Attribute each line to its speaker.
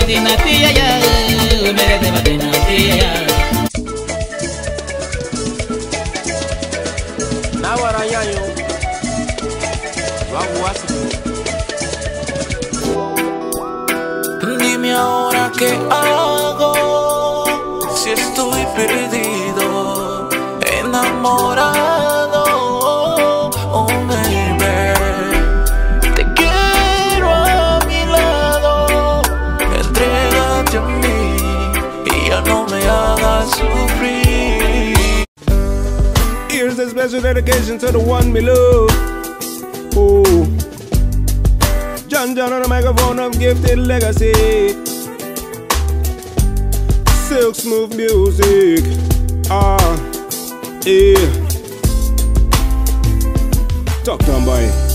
Speaker 1: Dime ahora qué hago si estoy perdido, enamorado, oh baby. Te quiero a mi lado, entrégate a mí y ya no me hagas sufrir.
Speaker 2: Here's a special dedication to the one me love. Oh, John on the microphone of gifted legacy. Silk smooth music. Yeah. Talk down, boy.